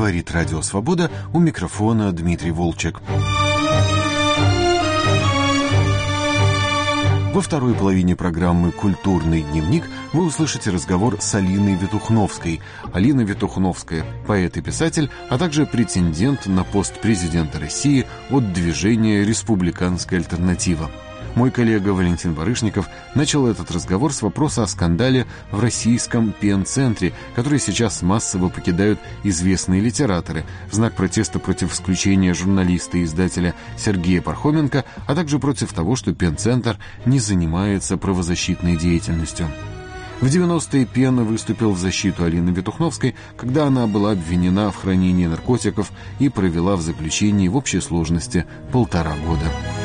Говорит Радио Свобода, у микрофона Дмитрий Волчек. Во второй половине программы «Культурный дневник» вы услышите разговор с Алиной Ветухновской. Алина Ветухновская – поэт и писатель, а также претендент на пост президента России от движения «Республиканская альтернатива». Мой коллега Валентин Барышников начал этот разговор с вопроса о скандале в российском пен-центре, который сейчас массово покидают известные литераторы в знак протеста против исключения журналиста и издателя Сергея Пархоменко, а также против того, что пен-центр не занимается правозащитной деятельностью. В 90-е Пен выступил в защиту Алины Ветухновской, когда она была обвинена в хранении наркотиков и провела в заключении в общей сложности 1,5 года.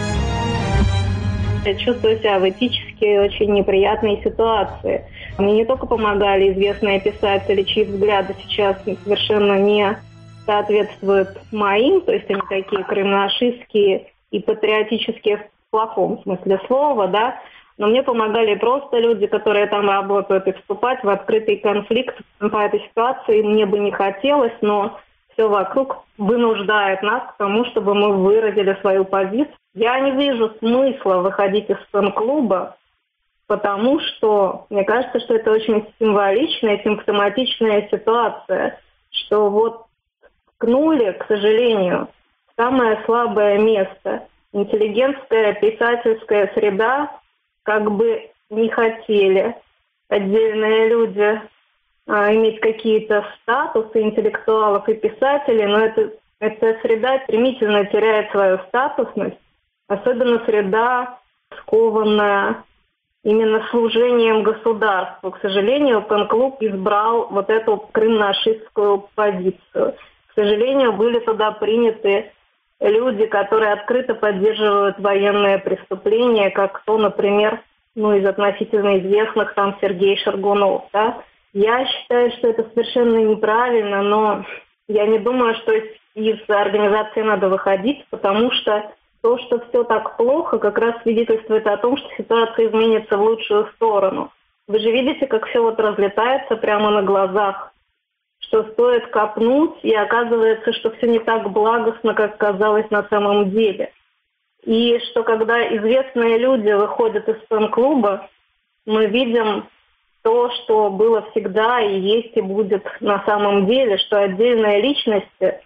Я чувствую себя в этически очень неприятной ситуации. Мне не только помогали известные писатели, чьи взгляды сейчас совершенно не соответствуют моим, то есть они такие криминашистские и патриотические в плохом смысле слова, да, но мне помогали просто люди, которые там работают, и вступать в открытый конфликт по этой ситуации мне бы не хотелось, но все вокруг вынуждает нас к тому, чтобы мы выразили свою позицию. Я не вижу смысла выходить из фэн-клуба, потому что мне кажется, что это очень символичная, симптоматичная ситуация, что вот ткнули, к сожалению, самое слабое место. Интеллигентская писательская среда как бы не хотели отдельные люди иметь какие-то статусы интеллектуалов и писателей, но эта среда стремительно теряет свою статусность, особенно среда, скованная именно служением государству. К сожалению, пен-клуб избрал вот эту крымнашистскую позицию. К сожалению, были туда приняты люди, которые открыто поддерживают военные преступления, как то, например, из относительно известных, там Сергей Шаргунов, да. Я считаю, что это совершенно неправильно, но я не думаю, что из организации надо выходить, потому что то, что все так плохо, как раз свидетельствует о том, что ситуация изменится в лучшую сторону. Вы же видите, как все вот разлетается прямо на глазах, что стоит копнуть, и оказывается, что все не так благостно, как казалось на самом деле. И что когда известные люди выходят из фэн-клуба, мы видим то, что было всегда и есть и будет на самом деле, что отдельные личности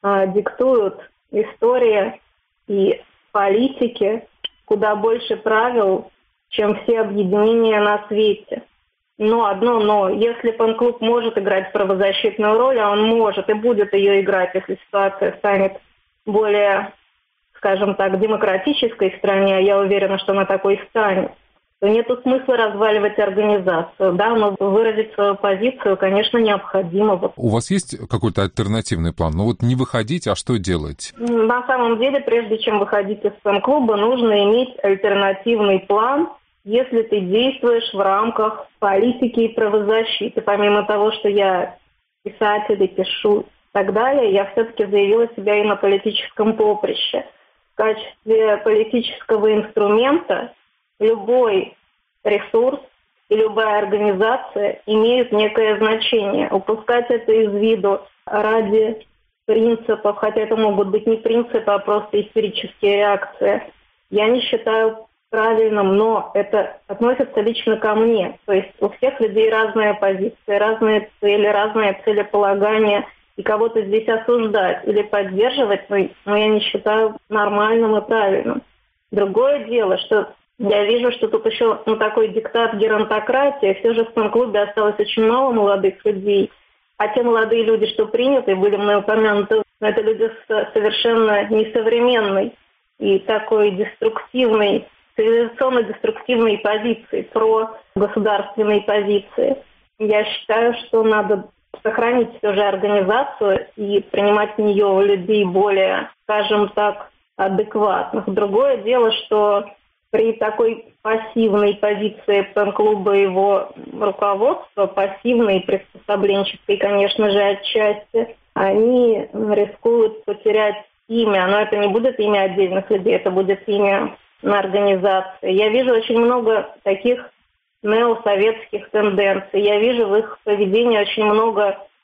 диктуют истории и политики куда больше правил, чем все объединения на свете. Но одно но. Если фэн-клуб может играть правозащитную роль, а он может и будет ее играть, если ситуация станет более, скажем так, демократической в стране, а я уверена, что она такой станет, то нет смысла разваливать организацию. Да, но выразить свою позицию, конечно, необходимо. У вас есть какой-то альтернативный план? Не выходить, а что делать? На самом деле, прежде чем выходить из фэн-клуба, нужно иметь альтернативный план, если ты действуешь в рамках политики и правозащиты. Помимо того, что я писатель и пишу и так далее, я все-таки заявила себя и на политическом поприще. В качестве политического инструмента любой ресурс и любая организация имеют некое значение. Упускать это из виду ради принципов, хотя это могут быть не принципы, а просто истерические реакции, я не считаю правильным, но это относится лично ко мне. То есть у всех людей разные позиции, разные цели, разное целеполагание, и кого-то здесь осуждать или поддерживать, я не считаю нормальным и правильным. Другое дело, что я вижу, что тут еще такой диктат геронтократии. Все же в фэн-клубе осталось очень мало молодых людей. А те молодые люди, что приняты, были мной упомянуты, это люди с совершенно несовременной и такой деструктивной, цивилизационно-деструктивной позиции, прогосударственной позиции. Я считаю, что надо сохранить все же организацию и принимать в нее людей более, скажем так, адекватных. Другое дело, что при такой пассивной позиции фэн-клуба и его руководства, пассивной, приспособленческой, конечно же, отчасти, они рискуют потерять имя. Но это не будет имя отдельных людей, это будет имя организации. Я вижу очень много таких неосоветских тенденций. Я вижу в их поведении очень много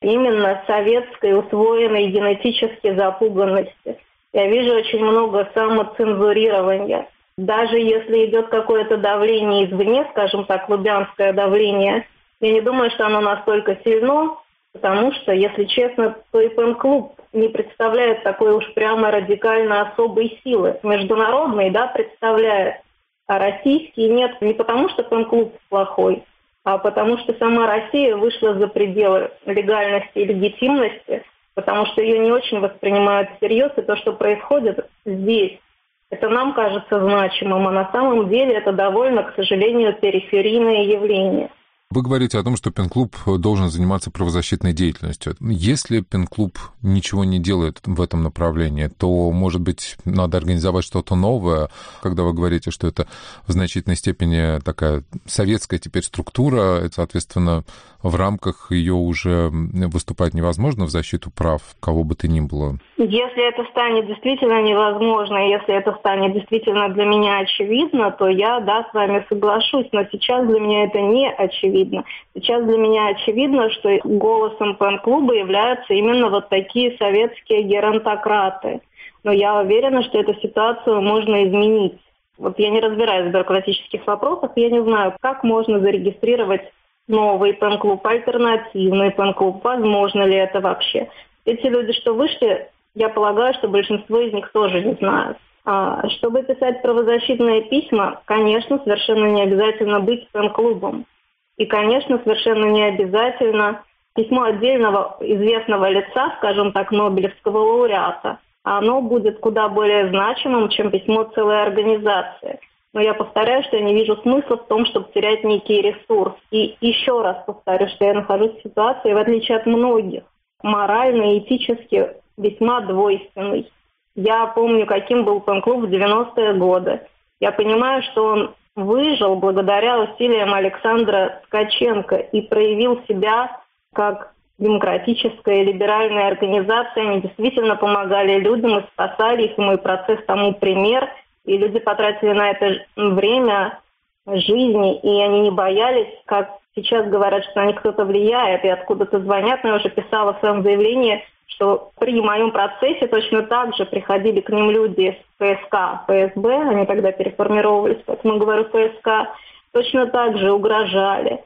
именно советской, усвоенной генетически запуганности. Я вижу очень много самоцензурирования. Даже если идет какое-то давление извне, скажем так, лубянское давление, я не думаю, что оно настолько сильно, потому что, если честно, то и пен-клуб не представляет такой уж прямо радикально особой силы. Международный, да, представляет, а российский нет. Не потому, что пен-клуб плохой, а потому что сама Россия вышла за пределы легальности и легитимности, потому что ее не очень воспринимают всерьез, и то, что происходит здесь, это нам кажется значимым, а на самом деле это довольно, к сожалению, периферийное явление. Вы говорите о том, что пен-клуб должен заниматься правозащитной деятельностью. Если пен-клуб ничего не делает в этом направлении, то, может быть, надо организовать что-то новое, когда вы говорите, что это в значительной степени такая советская теперь структура, и, соответственно, в рамках ее уже выступать невозможно в защиту прав кого бы то ни было. Если это станет действительно невозможно, если это станет действительно для меня очевидно, то я, да, с вами соглашусь, но сейчас для меня это не очевидно. Сейчас для меня очевидно, что голосом пен-клуба являются именно вот такие советские геронтократы. Но я уверена, что эту ситуацию можно изменить. Вот я не разбираюсь в бюрократических вопросах, я не знаю, как можно зарегистрировать новый пен-клуб, альтернативный пен-клуб, возможно ли это вообще. Эти люди, что вышли, я полагаю, что большинство из них тоже не знают. Чтобы писать правозащитные письма, конечно, совершенно не обязательно быть пен-клубом. И, конечно, совершенно не обязательно письмо отдельного известного лица, скажем так, Нобелевского лауреата. Оно будет куда более значимым, чем письмо целой организации. Но я повторяю, что я не вижу смысла в том, чтобы терять некий ресурс. И еще раз повторю, что я нахожусь в ситуации, в отличие от многих, морально и этически весьма двойственный. Я помню, каким был пен-клуб в 90-е годы. Я понимаю, что он выжил благодаря усилиям Александра Ткаченко и проявил себя как демократическая и либеральная организация. Они действительно помогали людям и спасали их, и мой процесс тому пример. И люди потратили на это время жизни, и они не боялись, как сейчас говорят, что на них кто-то влияет и откуда-то звонят. Но я уже писала в своем заявлении, что при моем процессе точно так же приходили к ним люди из ФСК, ФСБ, они тогда переформировались, поэтому говорю ФСК, точно так же угрожали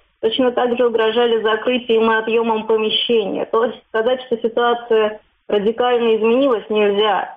закрытием и отъемом помещения. То есть сказать, что ситуация радикально изменилась, нельзя.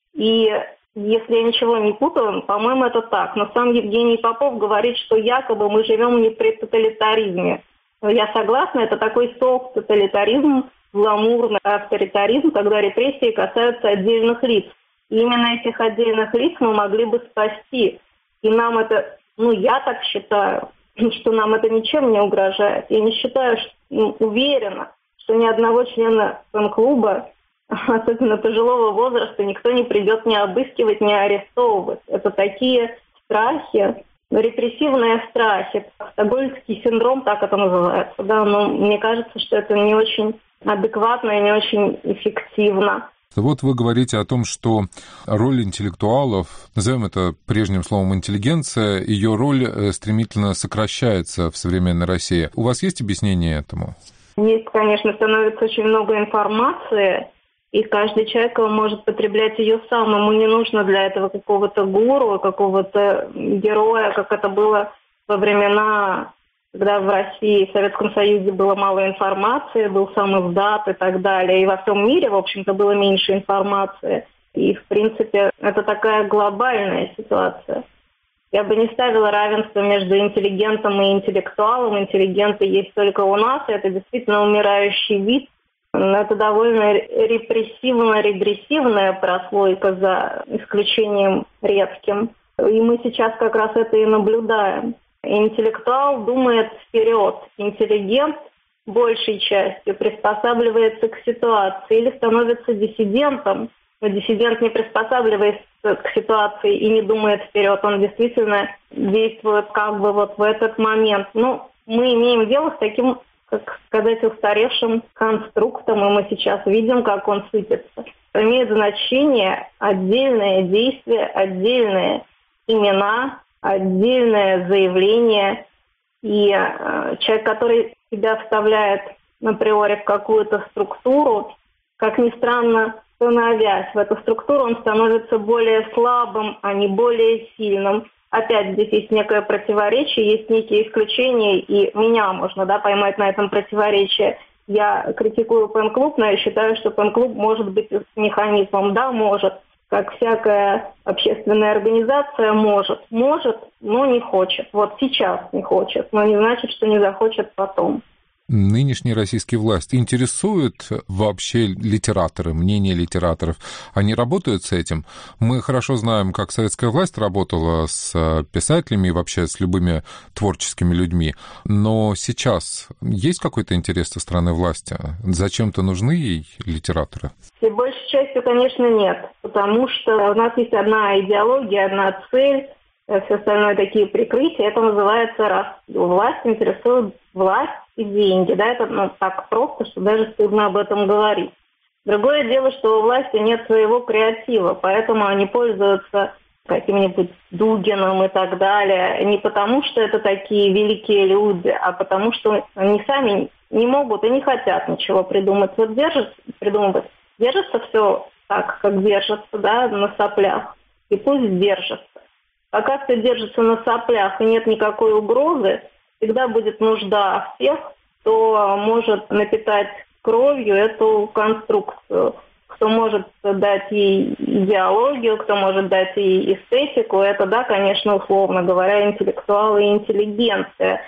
И если я ничего не путаю, по-моему, это так. Но сам Евгений Попов говорит, что якобы мы живем не при тоталитаризме. Но я согласна, это такой софт-тоталитаризм, гламурный авторитаризм, когда репрессии касаются отдельных лиц. И именно этих отдельных лиц мы могли бы спасти. И нам это, я так считаю, что нам это ничем не угрожает. Я не считаю, уверена, что ни одного члена пен-клуба, особенно пожилого возраста, никто не придет ни обыскивать, ни арестовывать. Это такие страхи, репрессивные страхи. Стокгольмский синдром, так это называется. Да, но мне кажется, что это не очень адекватно и не очень эффективно. Вот вы говорите о том, что роль интеллектуалов, назовем это прежним словом интеллигенция, ее роль стремительно сокращается в современной России. У вас есть объяснение этому? Есть, конечно, становится очень много информации, и каждый человек может потреблять ее сам. Ему не нужно для этого какого-то гуру, какого-то героя, как это было во времена, когда в России и в Советском Союзе было мало информации, был сам издат и так далее. И во всем мире, в общем-то, было меньше информации. И, в принципе, это такая глобальная ситуация. Я бы не ставила равенство между интеллигентом и интеллектуалом. Интеллигенты есть только у нас, и это действительно умирающий вид. Но это довольно репрессивно-регрессивная прослойка, за исключением редким. И мы сейчас как раз это и наблюдаем. Интеллектуал думает вперед. Интеллигент большей частью приспосабливается к ситуации или становится диссидентом. Но диссидент не приспосабливается к ситуации и не думает вперед. Он действительно действует как бы вот в этот момент. Мы имеем дело с таким, как сказать, устаревшим конструктом, и мы сейчас видим, как он сыпется. Имеет значение отдельные действия, отдельные имена, отдельное заявление. И человек, который себя вставляет априори в какую-то структуру, как ни странно, становясь в эту структуру, он становится более слабым, а не более сильным. Опять здесь есть некое противоречие, есть некие исключения, и меня можно, поймать на этом противоречии. Я критикую пен-клуб, но я считаю, что пен-клуб может быть механизмом. Да, может. Как всякая общественная организация может, но не хочет. Вот сейчас не хочет, но не значит, что не захочет потом. Нынешние российские власти интересуют вообще литераторы, мнение литераторов? Они работают с этим? Мы хорошо знаем, как советская власть работала с писателями и вообще с любыми творческими людьми. Но сейчас есть какой-то интерес со стороны власти? Зачем-то нужны ей литераторы? И большей частью, конечно, нет. Потому что у нас есть одна идеология, одна цель, все остальное такие прикрытия. Это называется раз. Власть интересует власть и деньги. Это так просто, что даже стыдно об этом говорить. Другое дело, что у власти нет своего креатива, поэтому они пользуются каким-нибудь Дугиным и так далее. Не потому, что это такие великие люди, а потому, что они сами не могут и не хотят ничего придумать. Вот держится все так, как держится, на соплях. И пусть держится. Пока все держится на соплях и нет никакой угрозы, всегда будет нужда в тех, кто может напитать кровью эту конструкцию, кто может дать ей идеологию, кто может дать ей эстетику. Это, конечно, условно говоря, интеллектуалы и интеллигенция.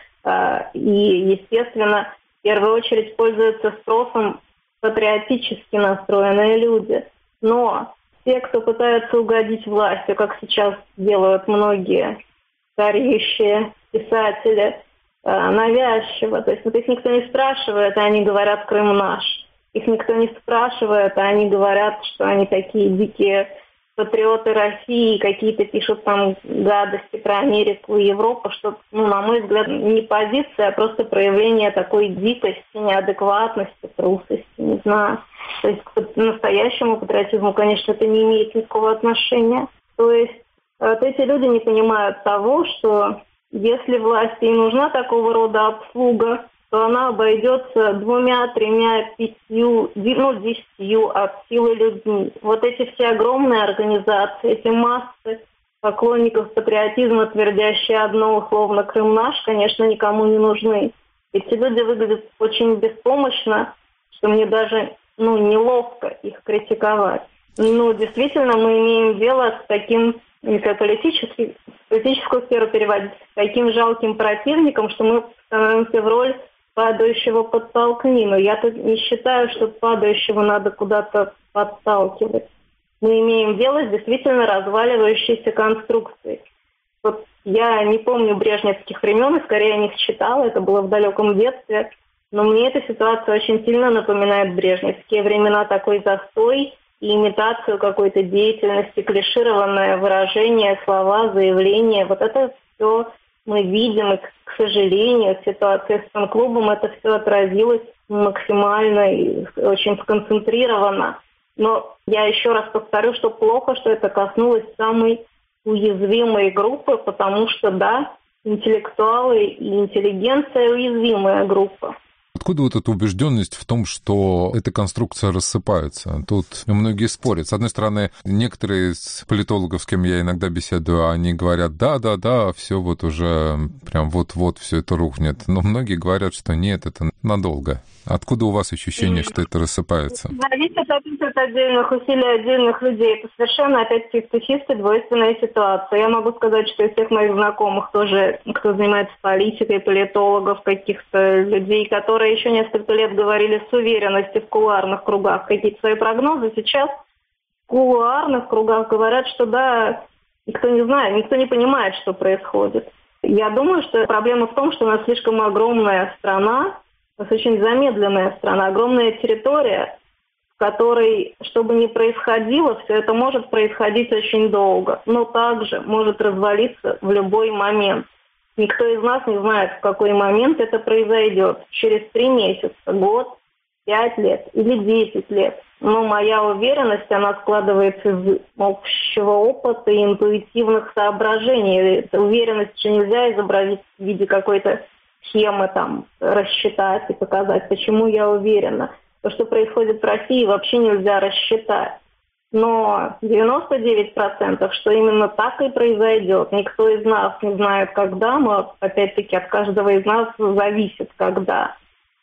И, естественно, в первую очередь пользуются спросом патриотически настроенные люди. Но те, кто пытается угодить власти, как сейчас делают многие стареющие писатели, навязчиво. То есть их никто не спрашивает, а они говорят «Крым наш». Их никто не спрашивает, а они говорят, что они такие дикие патриоты России, какие-то пишут там гадости про Америку и Европу, что, на мой взгляд, не позиция, а просто проявление такой дикости, неадекватности, трусости, не знаю. То есть к настоящему патриотизму, конечно, это не имеет никакого отношения. То есть эти люди не понимают того, что если власти и нужна такого рода обслуга, то она обойдется 2, 3, 5, 10 от силы людьми. Вот эти все огромные организации, эти массы поклонников патриотизма, твердящие одно условно «Крым наш», конечно, никому не нужны. Эти люди выглядят очень беспомощно, что мне даже неловко их критиковать. Действительно, мы имеем дело с таким, если политическую сферу переводить, с таким жалким противником, что мы становимся в роль падающего подтолкни. Но я тут не считаю, что падающего надо куда-то подталкивать. Мы имеем дело с действительно разваливающейся конструкцией. Вот я не помню брежневских времен, и скорее о них читала, это было в далеком детстве, но мне эта ситуация очень сильно напоминает брежневские времена, такой застой и имитацию какой-то деятельности, клишированное выражение, слова, заявления. Вот это все мы видим, и, к сожалению, в ситуации с фан-клубом это все отразилось максимально и очень сконцентрировано. Но я еще раз повторю, что плохо, что это коснулось самой уязвимой группы, потому что, интеллектуалы и интеллигенция – уязвимая группа. Откуда вот эта убежденность в том, что эта конструкция рассыпается? Тут многие спорят. С одной стороны, некоторые из политологов, с кем я иногда беседую, они говорят, да, все вот уже прям вот-вот все это рухнет. Но многие говорят, что нет, это надолго. Откуда у вас ощущение, что это рассыпается? Зависит от отдельных усилий отдельных людей. Это совершенно, опять-таки, чисто двойственная ситуация. Я могу сказать, что из всех моих знакомых тоже, кто занимается политикой, политологов, каких-то людей, которые еще несколько лет говорили с уверенностью в кулуарных кругах какие-то свои прогнозы, сейчас в кулуарных кругах говорят, что никто не знает, никто не понимает, что происходит. Я думаю, что проблема в том, что у нас слишком огромная страна, у нас очень замедленная страна, огромная территория, в которой, что бы ни происходило, все это может происходить очень долго, но также может развалиться в любой момент. Никто из нас не знает, в какой момент это произойдет. Через 3 месяца, год, 5 лет или 10 лет. Но моя уверенность, она складывается из общего опыта и интуитивных соображений. Эту уверенность же нельзя изобразить в виде какой-то схемы там рассчитать и показать, почему я уверена. То, что происходит в России, вообще нельзя рассчитать. Но 99%, что именно так и произойдет. Никто из нас не знает, когда, но, опять-таки, от каждого из нас зависит, когда.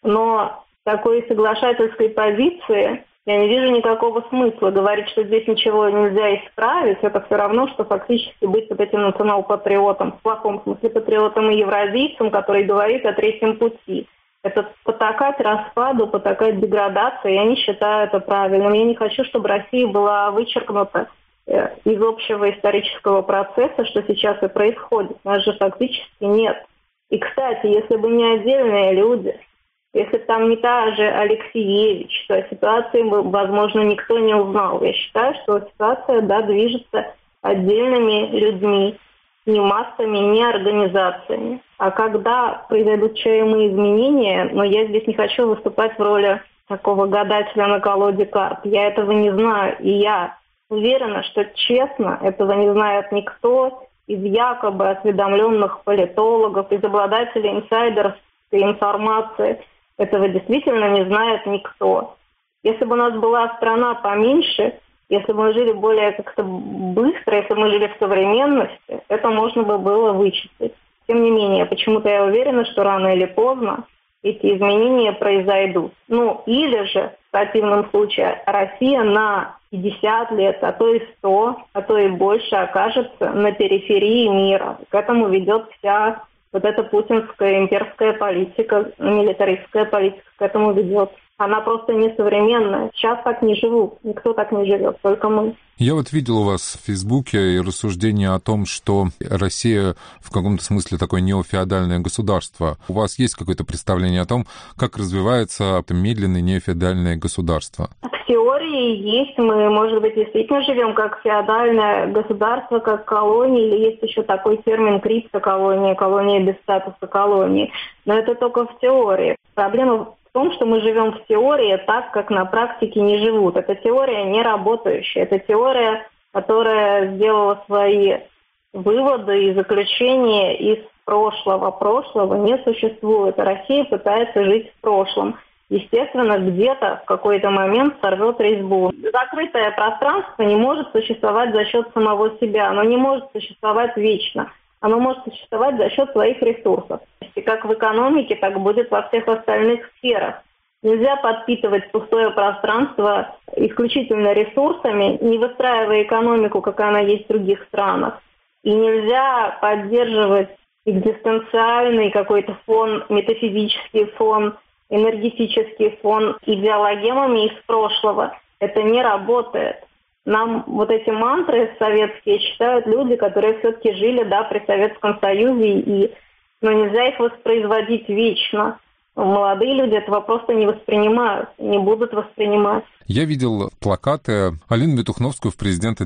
Но такой соглашательской позиции я не вижу никакого смысла. Говорить, что здесь ничего нельзя исправить, это все равно, что фактически быть вот этим национал-патриотом, в плохом смысле патриотом и евразийцем, который говорит о третьем пути. Это потакать распаду, потакать деградации. Я не считаю это правильным. Я не хочу, чтобы Россия была вычеркнута из общего исторического процесса, что сейчас и происходит. Нас же фактически нет. И, кстати, если бы не отдельные люди, если бы там не та же Алексеевич, то о ситуации, возможно, никто не узнал. Я считаю, что ситуация, да, движется отдельными людьми, не массами, не организациями. А когда произойдут чаемые изменения, но я здесь не хочу выступать в роли такого гадателя на колоде карт. Я этого не знаю, и я уверена, что честно этого не знает никто из якобы осведомленных политологов, из обладателей инсайдерской информации. Этого действительно не знает никто. Если бы у нас была страна поменьше, если бы мы жили более как-то быстро, если бы мы жили в современности, это можно бы было вычислить. Тем не менее, почему-то я уверена, что рано или поздно эти изменения произойдут. Ну, или же, в противном случае, Россия на 50 лет, а то и 100, а то и больше окажется на периферии мира. К этому ведет вся вот эта путинская имперская политика, милитаристская политика к этому ведет. Она просто несовременная. Сейчас так не живут. Никто так не живет, только мы. Я вот видел у вас в Фейсбуке рассуждения о том, что Россия в каком-то смысле такое неофеодальное государство. У вас есть какое-то представление о том, как развивается это медленное неофеодальное государство? В теории есть. Мы, может быть, действительно живем как феодальное государство, как колония, или есть еще такой термин криптоколония, колония без статуса колонии. Но это только в теории. Проблема в том, что мы живем в теории так, как на практике не живут. Это теория не работающая. Это теория, которая сделала свои выводы и заключения из прошлого. Прошлого не существует. Россия пытается жить в прошлом. Естественно, где-то в какой-то момент сорвет резьбу. Закрытое пространство не может существовать за счет самого себя. Оно не может существовать вечно. Оно может существовать за счет своих ресурсов. И как в экономике, так будет во всех остальных сферах. Нельзя подпитывать пустое пространство исключительно ресурсами, не выстраивая экономику, как она есть в других странах. И нельзя поддерживать экзистенциальный какой-то фон, метафизический фон, энергетический фон идеологемами из прошлого. Это не работает. Нам вот эти мантры советские читают люди, которые все-таки жили, да, при Советском Союзе, но нельзя их воспроизводить вечно. Молодые люди этого просто не воспринимают, не будут воспринимать. Я видел плакаты Алины Витухновской в президенты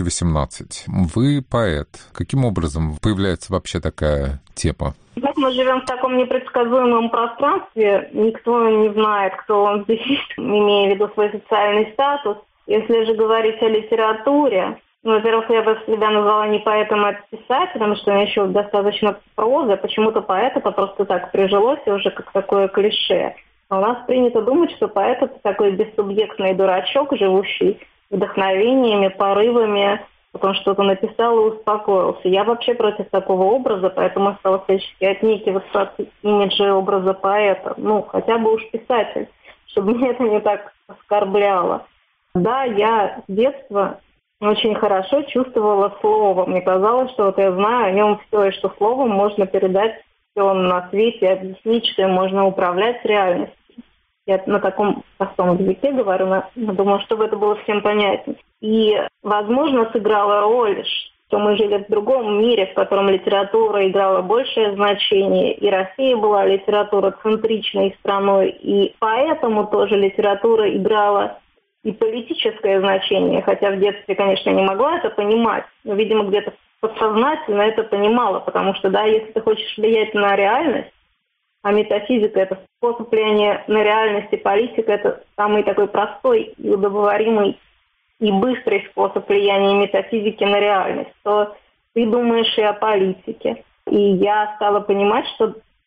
2018. Вы поэт. Каким образом появляется вообще такая тема? Мы живем в таком непредсказуемом пространстве. Никто не знает, кто он здесь, имея в виду свой социальный статус. Если же говорить о литературе, во-первых, я бы себя назвала не поэтом, а писателем, потому что у меня еще достаточно прозы. Почему-то поэт это просто так прижилось, и уже как такое клише. А у нас принято думать, что поэт это такой бессубъектный дурачок, живущий вдохновениями, порывами, потом что-то написал и успокоился. Я вообще против такого образа, поэтому стала всячески отнекиваться от имиджа образа поэта. Хотя бы уж писатель, чтобы меня это не так оскорбляло. Да, я с детства очень хорошо чувствовала слово. Мне казалось, что я знаю о нем все, и что словом можно передать все на свете, объяснить, что им можно управлять реальностью. Я на таком простом языке говорю, но думаю, чтобы это было всем понятно. И, возможно, сыграла роль, что мы жили в другом мире, в котором литература играла большее значение, и Россия была литературоцентричной страной, и поэтому тоже литература играла и политическое значение, хотя в детстве, конечно, не могла это понимать, но, видимо, где-то подсознательно это понимала, потому что, да, если ты хочешь влиять на реальность, а метафизика – это способ влияния на реальность, и политика – это самый такой простой и удобоваримый и быстрый способ влияния метафизики на реальность, то ты думаешь и о политике. И я стала понимать, что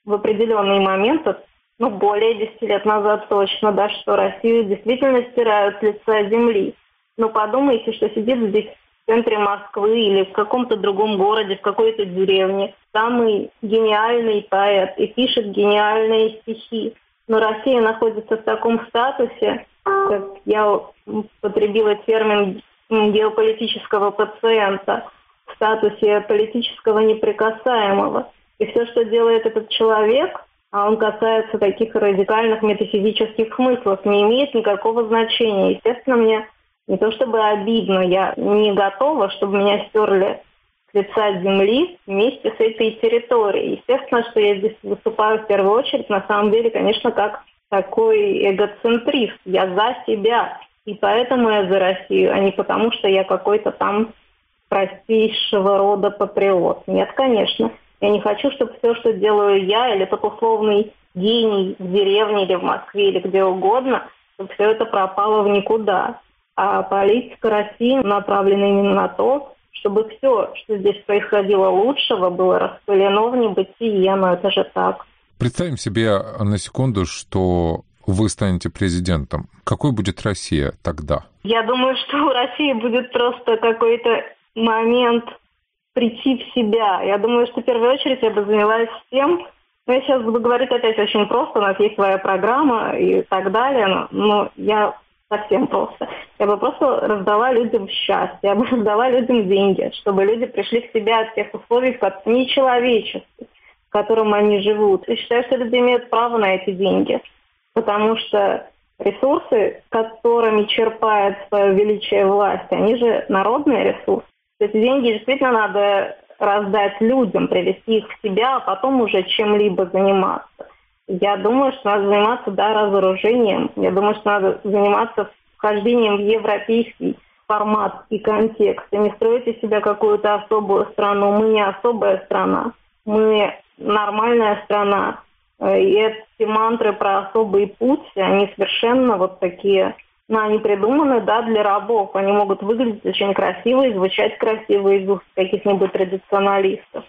в определенный момент, более 10 лет назад точно, да, что Россию действительно стирают с лица земли. Но подумайте, что сидит здесь в центре Москвы или в каком-то другом городе, в какой-то деревне, самый гениальный поэт и пишет гениальные стихи. Но Россия находится в таком статусе, как я употребила термин геополитического пациента, в статусе политического неприкасаемого. И все, что делает этот человек, а он касается таких радикальных метафизических смыслов, не имеет никакого значения. Естественно, мне не то чтобы обидно, я не готова, чтобы меня стерли с лица земли вместе с этой территорией. Естественно, что я здесь выступаю в первую очередь, на самом деле, конечно, как такой эгоцентрист. Я за себя, и поэтому я за Россию, а не потому, что я какой-то там простейшего рода патриот. Нет, конечно. Я не хочу, чтобы все, что делаю я, или тот условный гений в деревне, или в Москве, или где угодно, чтобы все это пропало в никуда. А политика России направлена именно на то, чтобы все, что здесь происходило лучшего, было распылено в небытие, но это же так. Представим себе на секунду, что вы станете президентом. Какой будет Россия тогда? Я думаю, что у России будет просто какой-то момент прийти в себя. Я думаю, что в первую очередь я бы занялась тем, я сейчас буду говорить опять очень просто, у нас есть своя программа и так далее, но я совсем просто. Я бы просто раздала людям счастье, я бы раздала людям деньги, чтобы люди пришли к себе от тех условий, нечеловеческих, в котором они живут. И считаю, что люди имеют право на эти деньги, потому что ресурсы, которыми черпает свое величие власть, они же народные ресурсы. Эти деньги действительно надо раздать людям, привести их в себя, а потом уже чем-либо заниматься. Я думаю, что надо заниматься, разоружением. Я думаю, что надо заниматься вхождением в европейский формат и контекст. И не строить из себя какую-то особую страну. Мы не особая страна. Мы нормальная страна. И эти мантры про особый путь, они совершенно такие, они придуманы, для рабов. Они могут выглядеть очень красиво и звучать красиво из уст каких-нибудь традиционалистов.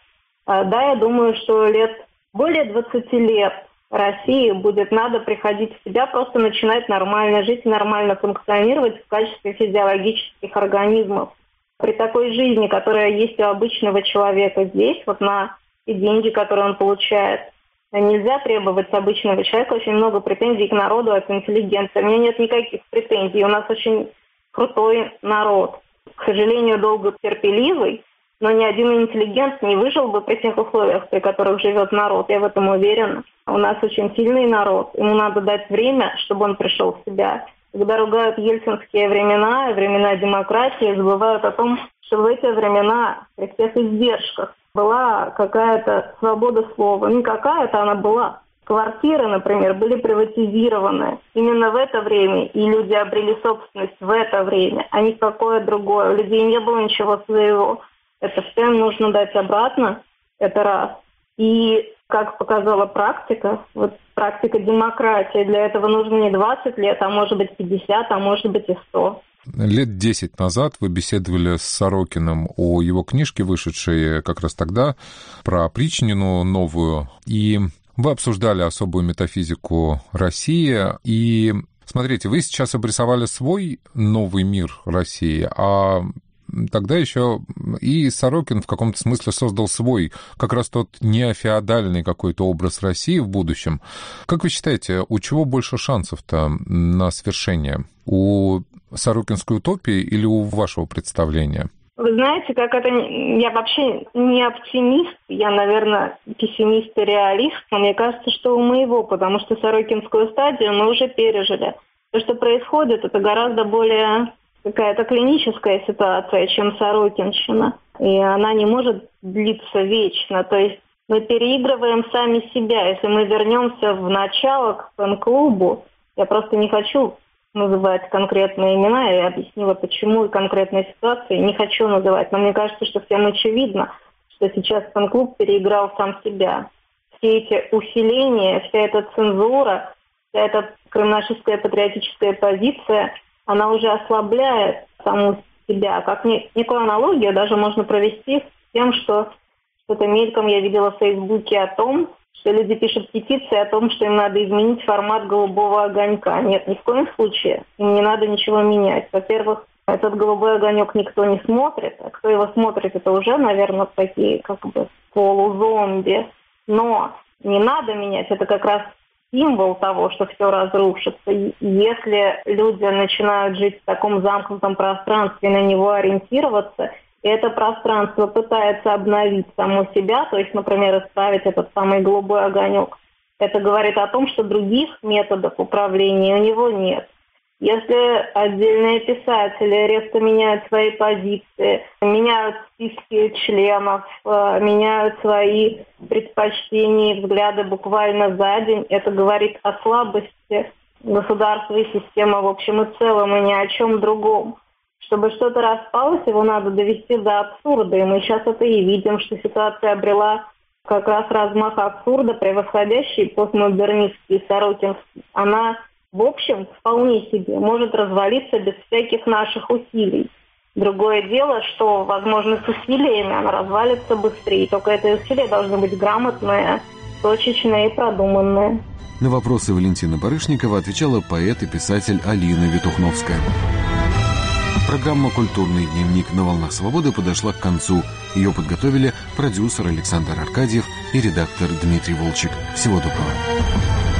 Я думаю, что более 20 лет России будет надо приходить в себя, просто начинать нормально жить, нормально функционировать в качестве физиологических организмов. При такой жизни, которая есть у обычного человека здесь, на те деньги, которые он получает, нельзя требовать с обычного человека очень много претензий к народу от интеллигенции. У меня нет никаких претензий. У нас очень крутой народ. К сожалению, долго терпеливый, но ни один интеллигент не выжил бы при тех условиях, при которых живет народ. Я в этом уверена. У нас очень сильный народ. Ему надо дать время, чтобы он пришел в себя. Когда ругают ельцинские времена, времена демократии, забывают о том, что в эти времена, при всех издержках, была какая-то свобода слова. Не какая-то, она была. Квартиры, например, были приватизированы именно в это время, и люди обрели собственность в это время, а не в какое другое. У людей не было ничего своего. Это все им нужно дать обратно, это раз. И, как показала практика, практика демократии, для этого нужно не 20 лет, а может быть 50, а может быть и 100. Лет 10 назад вы беседовали с Сорокиным о его книжке, вышедшей как раз тогда, про опричнину новую, и вы обсуждали особую метафизику России, и, смотрите, вы сейчас обрисовали свой новый мир России, а тогда еще и Сорокин в каком-то смысле создал свой, как раз тот неофеодальный какой-то образ России в будущем. Как вы считаете, у чего больше шансов-то на свершение? У сорокинской утопии или у вашего представления? Вы знаете, я вообще не оптимист, я, наверное, пессимист и реалист, но мне кажется, что у моего, потому что сорокинскую стадию мы уже пережили. То, что происходит, это гораздо более какая-то клиническая ситуация, чем сорокинщина. И она не может длиться вечно. То есть мы переигрываем сами себя. Если мы вернемся в начало к фэн-клубу, я просто не хочу называть конкретные имена, я объяснила, почему и конкретные ситуации не хочу называть. Но мне кажется, что всем очевидно, что сейчас фэн-клуб переиграл сам себя. Все эти усиления, вся эта цензура, вся эта кремнашистская патриотическая позиция, она уже ослабляет саму себя. Как некую аналогию даже можно провести с тем, что что-то мельком я видела в Фейсбуке о том, что люди пишут петиции о том, что им надо изменить формат голубого огонька. Нет, ни в коем случае. Им не надо ничего менять. Во-первых, этот голубой огонек никто не смотрит, а кто его смотрит, это уже, наверное, такие как бы полузомби. Но не надо менять, это как раз символ того, что все разрушится. Если люди начинают жить в таком замкнутом пространстве, на него ориентироваться, и это пространство пытается обновить само себя, то есть, например, исправить этот самый голубой огонек, это говорит о том, что других методов управления у него нет. Если отдельные писатели резко меняют свои позиции, меняют списки членов, меняют свои предпочтения и взгляды буквально за день, это говорит о слабости государства и системы в общем и целом, и ни о чем другом. Чтобы что-то распалось, его надо довести до абсурда, и мы сейчас это и видим, что ситуация обрела как раз размах абсурда, превосходящий постмодернистский Сорокинский. Она, в общем, вполне себе может развалиться без всяких наших усилий. Другое дело, что, возможно, с усилиями она развалится быстрее, только это усилия должны быть грамотные, точечные и продуманные. На вопросы Валентины Барышниковой отвечала поэт и писатель Алина Витухновская. Программа «Культурный дневник» на «Волнах Свободы» подошла к концу. Ее подготовили продюсер Александр Аркадьев и редактор Дмитрий Волчек. Всего доброго.